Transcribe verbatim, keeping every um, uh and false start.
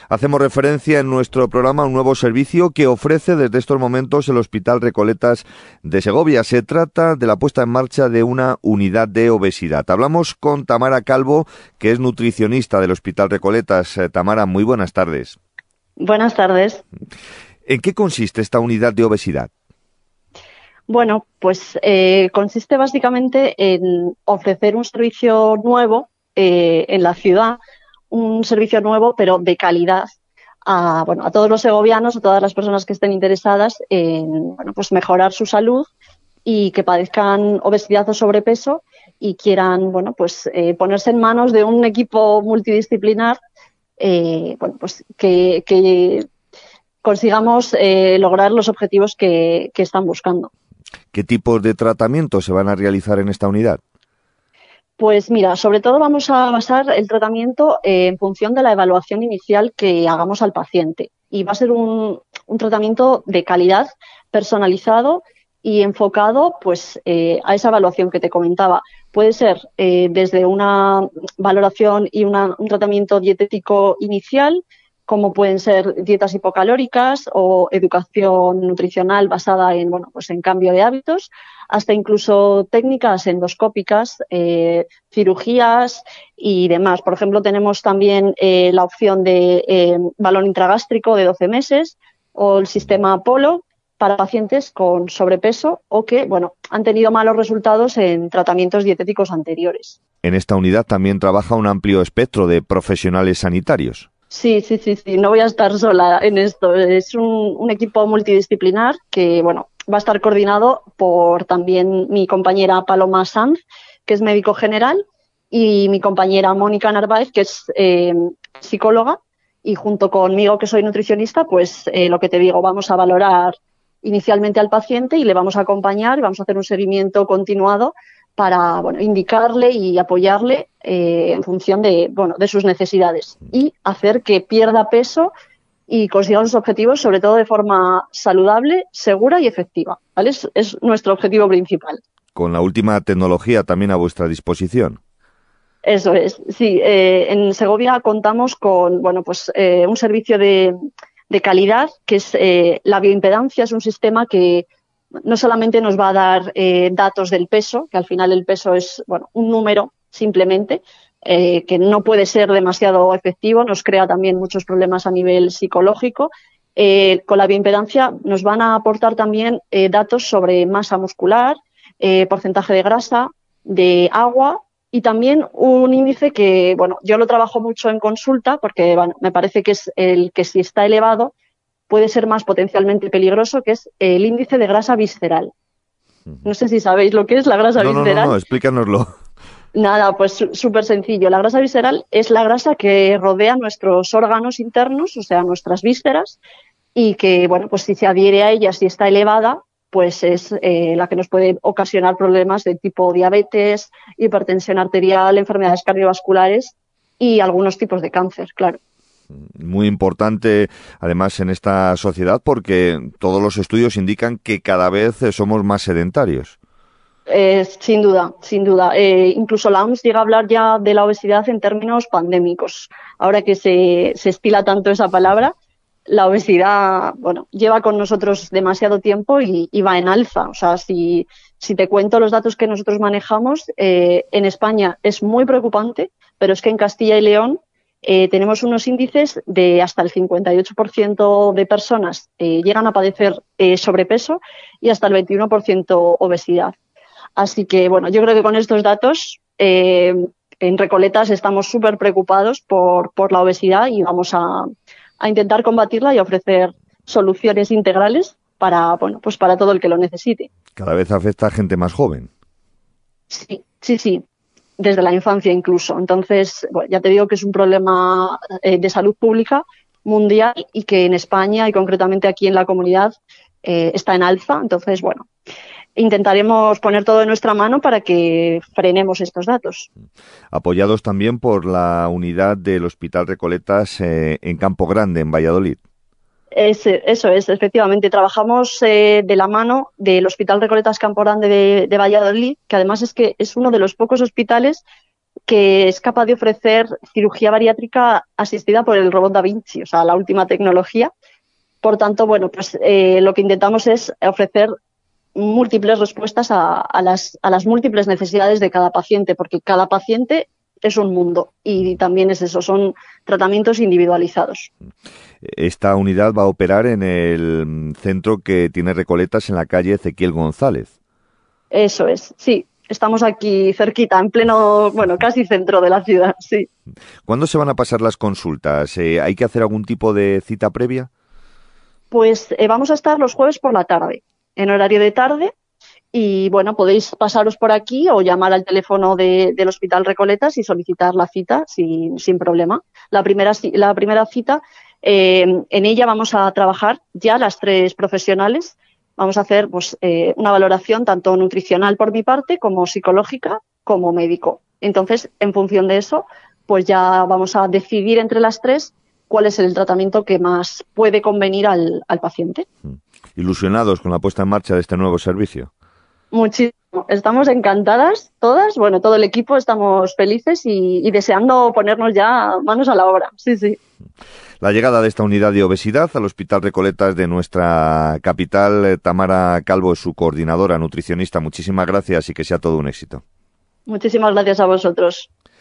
Hacemos referencia en nuestro programa a un nuevo servicio que ofrece desde estos momentos el Hospital Recoletas de Segovia. Se trata de la puesta en marcha de una unidad de obesidad. Hablamos con Tamara Calvo, que es nutricionista del Hospital Recoletas. Eh, Tamara, muy buenas tardes. Buenas tardes. ¿En qué consiste esta unidad de obesidad? Bueno, pues eh, consiste básicamente en ofrecer un servicio nuevo eh, en la ciudad, un servicio nuevo pero de calidad a, bueno, a todos los segovianos, a todas las personas que estén interesadas en bueno, pues mejorar su salud y que padezcan obesidad o sobrepeso y quieran bueno, pues, eh, ponerse en manos de un equipo multidisciplinar eh, bueno, pues, que, que consigamos eh, lograr los objetivos que, que están buscando. ¿Qué tipos de tratamientos se van a realizar en esta unidad? Pues mira, sobre todo vamos a basar el tratamiento eh, en función de la evaluación inicial que hagamos al paciente. Y va a ser un, un tratamiento de calidad, personalizado y enfocado pues, eh, a esa evaluación que te comentaba. Puede ser eh, desde una valoración y una, un tratamiento dietético inicial, como pueden ser dietas hipocalóricas o educación nutricional basada en, bueno, pues en cambio de hábitos, hasta incluso técnicas endoscópicas, eh, cirugías y demás. Por ejemplo, tenemos también eh, la opción de eh, balón intragástrico de doce meses o el sistema Apolo para pacientes con sobrepeso o que, bueno, han tenido malos resultados en tratamientos dietéticos anteriores. En esta unidad también trabaja un amplio espectro de profesionales sanitarios. Sí, sí, sí, sí, no voy a estar sola en esto. Es un, un equipo multidisciplinar que, bueno, va a estar coordinado por también mi compañera Paloma Sanz, que es médico general, y mi compañera Mónica Narváez, que es eh, psicóloga, y junto conmigo, que soy nutricionista, pues eh, lo que te digo, vamos a valorar inicialmente al paciente y le vamos a acompañar y vamos a hacer un seguimiento continuado para bueno, indicarle y apoyarle eh, en función de, bueno, de sus necesidades y hacer que pierda peso y consiga sus objetivos, sobre todo de forma saludable, segura y efectiva, ¿vale? Es, es nuestro objetivo principal. Con la última tecnología también a vuestra disposición. Eso es, sí. Eh, en Segovia contamos con bueno, pues, eh, un servicio de, de calidad que es eh, la bioimpedancia. Es un sistema que no solamente nos va a dar eh, datos del peso, que al final el peso es bueno, un número simplemente, eh, que no puede ser demasiado efectivo, nos crea también muchos problemas a nivel psicológico. Eh, con la bioimpedancia nos van a aportar también eh, datos sobre masa muscular, eh, porcentaje de grasa, de agua y también un índice que, bueno, yo lo trabajo mucho en consulta porque bueno, me parece que es el que si está elevado puede ser más potencialmente peligroso, que es el índice de grasa visceral. No sé si sabéis lo que es la grasa no, visceral. No, no, no, explícanoslo. Nada, pues súper sencillo. La grasa visceral es la grasa que rodea nuestros órganos internos, o sea, nuestras vísceras, y que, bueno, pues si se adhiere a ella, si está elevada, pues es eh, la que nos puede ocasionar problemas de tipo diabetes, hipertensión arterial, enfermedades cardiovasculares y algunos tipos de cáncer, claro. Muy importante, además, en esta sociedad, porque todos los estudios indican que cada vez somos más sedentarios. Eh, sin duda, sin duda. Eh, incluso la O M S llega a hablar ya de la obesidad en términos pandémicos. Ahora que se, se estila tanto esa palabra, la obesidad, bueno, lleva con nosotros demasiado tiempo y, y va en alza. O sea, si, si te cuento los datos que nosotros manejamos, eh, en España es muy preocupante, pero es que en Castilla y León Eh, tenemos unos índices de hasta el cincuenta y ocho por ciento de personas eh, llegan a padecer eh, sobrepeso y hasta el veintiuno por ciento obesidad. Así que, bueno, yo creo que con estos datos eh, en Recoletas estamos súper preocupados por, por la obesidad y vamos a, a intentar combatirla y ofrecer soluciones integrales para, bueno, pues para todo el que lo necesite. Cada vez afecta a gente más joven. Sí, sí, sí. Desde la infancia incluso. Entonces, bueno, ya te digo que es un problema eh, de salud pública mundial y que en España y concretamente aquí en la comunidad eh, está en alza. Entonces, bueno, intentaremos poner todo en nuestra mano para que frenemos estos datos. Apoyados también por la unidad del Hospital Recoletas eh, en Campo Grande, en Valladolid. Es, eso es, efectivamente. Trabajamos eh, de la mano del Hospital Recoletas Campo Grande de, de Valladolid, que además es que es uno de los pocos hospitales que es capaz de ofrecer cirugía bariátrica asistida por el robot Da Vinci, o sea, la última tecnología. Por tanto, bueno, pues eh, lo que intentamos es ofrecer múltiples respuestas a, a, las, a las múltiples necesidades de cada paciente, porque cada paciente es un mundo y también es eso, son tratamientos individualizados. Esta unidad va a operar en el centro que tiene Recoletas en la calle Ezequiel González. Eso es, sí. Estamos aquí cerquita, en pleno, bueno, casi centro de la ciudad, sí. ¿Cuándo se van a pasar las consultas? Eh, ¿Hay que hacer algún tipo de cita previa? Pues eh, vamos a estar los jueves por la tarde, en horario de tarde, y bueno, podéis pasaros por aquí o llamar al teléfono de, del Hospital Recoletas y solicitar la cita sin, sin problema. La primera, la primera cita, eh, en ella vamos a trabajar ya las tres profesionales. Vamos a hacer pues, eh, una valoración tanto nutricional por mi parte, como psicológica, como médico. Entonces, en función de eso, pues ya vamos a decidir entre las tres cuál es el tratamiento que más puede convenir al, al paciente. ¿Ilusionados con la puesta en marcha de este nuevo servicio? Muchísimo. Estamos encantadas todas, bueno, todo el equipo estamos felices y, y deseando ponernos ya manos a la obra. Sí, sí. La llegada de esta unidad de obesidad al Hospital Recoletas de nuestra capital, Tamara Calvo es su coordinadora nutricionista. Muchísimas gracias y que sea todo un éxito. Muchísimas gracias a vosotros.